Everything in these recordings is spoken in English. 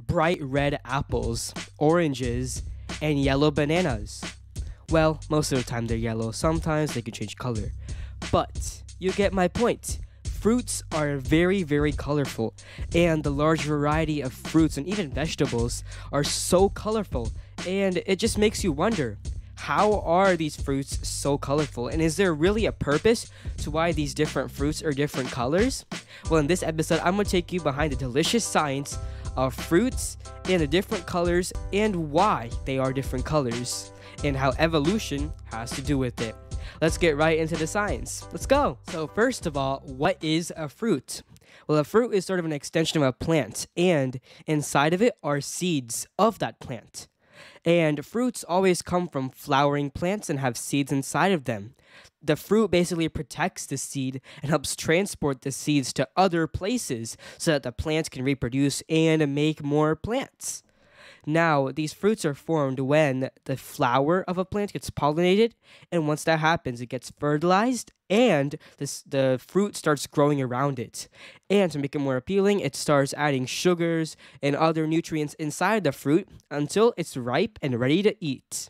bright red apples, oranges, and yellow bananas. Well, most of the time they're yellow, sometimes they can change color. But you get my point. Fruits are very, very colorful, and the large variety of fruits and even vegetables are so colorful, and it just makes you wonder, how are these fruits so colorful? And is there really a purpose to why these different fruits are different colors? Well, in this episode, I'm going to take you behind the delicious science of fruits and the different colors and why they are different colors, and how evolution has to do with it. Let's get right into the science. Let's go. So first of all, what is a fruit? Well, a fruit is sort of an extension of a plant, and inside of it are seeds of that plant. And fruits always come from flowering plants and have seeds inside of them. The fruit basically protects the seed and helps transport the seeds to other places so that the plants can reproduce and make more plants. Now, these fruits are formed when the flower of a plant gets pollinated, and once that happens, it gets fertilized, and the fruit starts growing around it. And to make it more appealing, it starts adding sugars and other nutrients inside the fruit until it's ripe and ready to eat.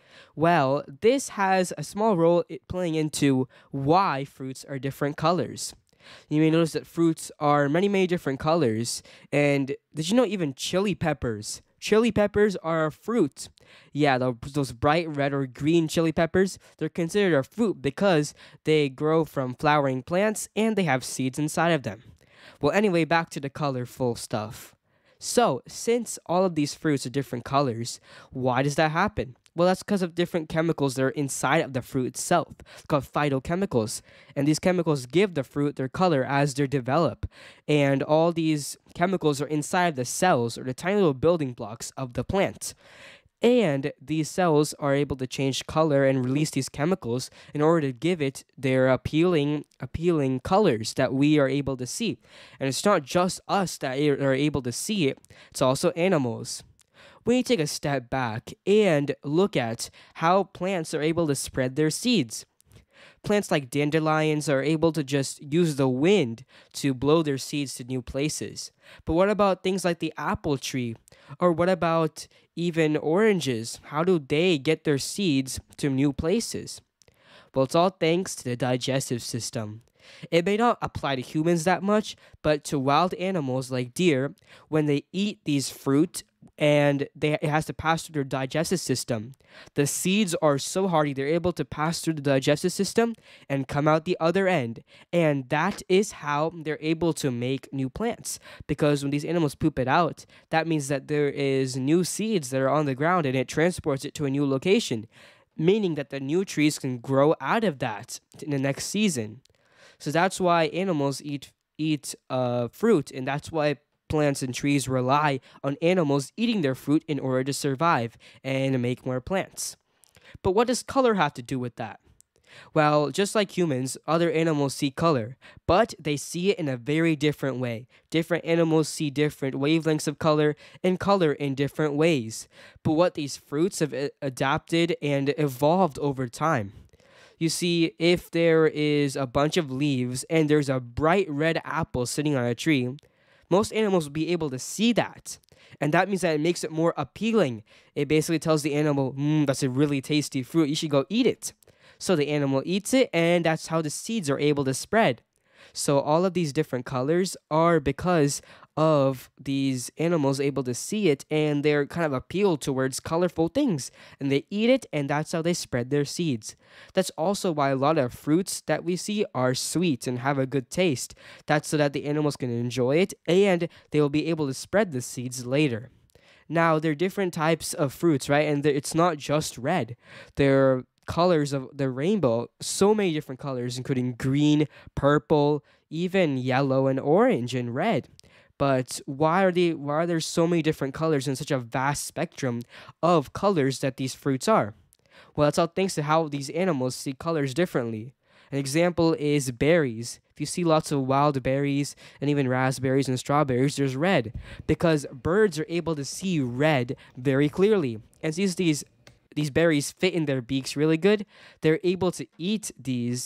Well, this has a small role playing into why fruits are different colors. You may notice that fruits are many, many different colors. And did you know even chili peppers? Chili peppers are a fruit. Yeah, those bright red or green chili peppers, they're considered a fruit because they grow from flowering plants and they have seeds inside of them. Well, anyway, back to the colorful stuff. So, since all of these fruits are different colors, why does that happen? Well, that's because of different chemicals that are inside of the fruit itself, called phytochemicals. And these chemicals give the fruit their color as they develop. And all these chemicals are inside the cells, or the tiny little building blocks of the plant. And these cells are able to change color and release these chemicals in order to give it their appealing colors that we are able to see. And it's not just us that are able to see it, it's also animals. We need to take a step back and look at how plants are able to spread their seeds. Plants like dandelions are able to just use the wind to blow their seeds to new places. But what about things like the apple tree? Or what about even oranges? How do they get their seeds to new places? Well, it's all thanks to the digestive system. It may not apply to humans that much, but to wild animals like deer, when they eat these fruit and it has to pass through their digestive system, the seeds are so hardy they're able to pass through the digestive system and come out the other end. And that is how they're able to make new plants. Because when these animals poop it out, that means that there is new seeds that are on the ground and it transports it to a new location, meaning that the new trees can grow out of that in the next season. So that's why animals eat fruit, and that's why plants and trees rely on animals eating their fruit in order to survive and make more plants. But what does color have to do with that? Well, just like humans, other animals see color, but they see it in a very different way. Different animals see different wavelengths of color and color in different ways. But what these fruits have adapted and evolved over time. You see, if there is a bunch of leaves and there's a bright red apple sitting on a tree, most animals will be able to see that. And that means that it makes it more appealing. It basically tells the animal, that's a really tasty fruit. You should go eat it. So the animal eats it, and that's how the seeds are able to spread. So all of these different colors are because of these animals able to see it, and they're kind of appealed towards colorful things, and they eat it, and that's how they spread their seeds. That's also why a lot of fruits that we see are sweet and have a good taste. That's so that the animals can enjoy it, and they will be able to spread the seeds later. Now, there are different types of fruits, right? And it's not just red. There are colors of the rainbow, so many different colors, including green, purple, even yellow and orange and red. But why are there so many different colors and such a vast spectrum of colors that these fruits are? Well, that's all thanks to how these animals see colors differently. An example is berries. If you see lots of wild berries and even raspberries and strawberries, there's red because birds are able to see red very clearly. And since these berries fit in their beaks really good, they're able to eat these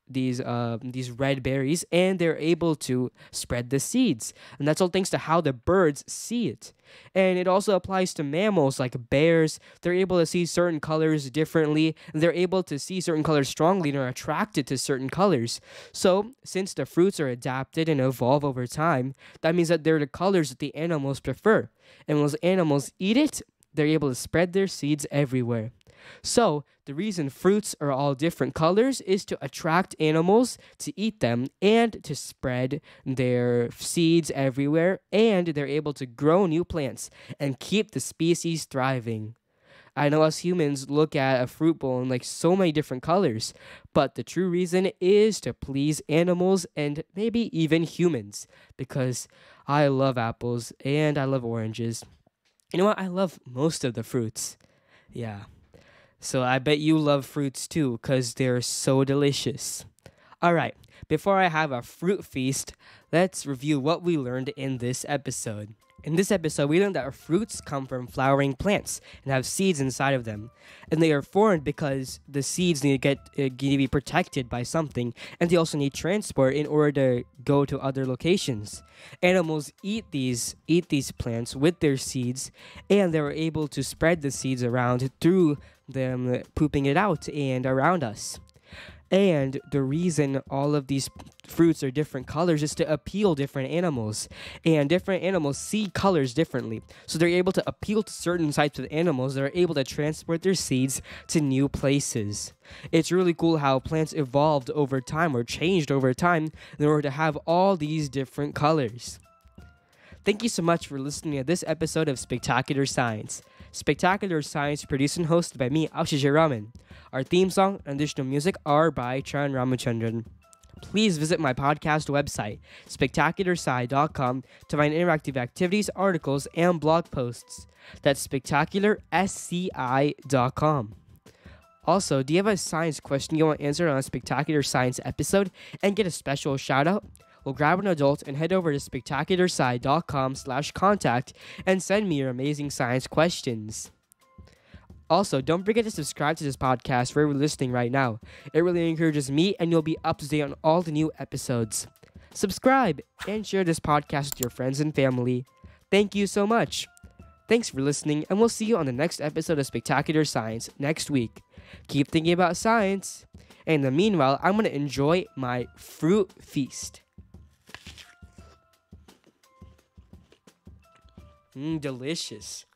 these red berries, and they're able to spread the seeds. And that's all thanks to how the birds see it. And it also applies to mammals like bears. They're able to see certain colors differently. And they're able to see certain colors strongly and are attracted to certain colors. So, since the fruits are adapted and evolve over time, that means that they're the colors that the animals prefer. And when those animals eat it, they're able to spread their seeds everywhere. So, the reason fruits are all different colors is to attract animals to eat them and to spread their seeds everywhere, and they're able to grow new plants and keep the species thriving. I know us humans look at a fruit bowl in like so many different colors, but the true reason is to please animals and maybe even humans, because I love apples and I love oranges. You know what? I love most of the fruits. Yeah. So I bet you love fruits too, because they're so delicious. Alright, before I have a fruit feast, let's review what we learned in this episode. In this episode, we learned that fruits come from flowering plants and have seeds inside of them. And they are formed because the seeds need to be protected by something, and they also need transport in order to go to other locations. Animals eat these plants with their seeds, and they were able to spread the seeds around through them pooping it out and around us. And the reason all of these fruits are different colors is to appeal different animals. And different animals see colors differently. So they're able to appeal to certain types of animals that are able to transport their seeds to new places. It's really cool how plants evolved over time or changed over time in order to have all these different colors. Thank you so much for listening to this episode of Spectacular Science. Spectacular Science produced and hosted by me, Ashish Raman. Our theme song and additional music are by Charan Ramachandran. Please visit my podcast website, spectacularsci.com, to find interactive activities, articles, and blog posts. That's spectacularsci.com. Also, do you have a science question you want answered on a Spectacular Science episode and get a special shout out? Well, grab an adult and head over to spectacularsci.com/contact and send me your amazing science questions. Also, don't forget to subscribe to this podcast wherever you're listening right now. It really encourages me, and you'll be up to date on all the new episodes. Subscribe and share this podcast with your friends and family. Thank you so much. Thanks for listening, and we'll see you on the next episode of Spectacular Science next week. Keep thinking about science, and in the meanwhile, I'm going to enjoy my fruit feast. Delicious.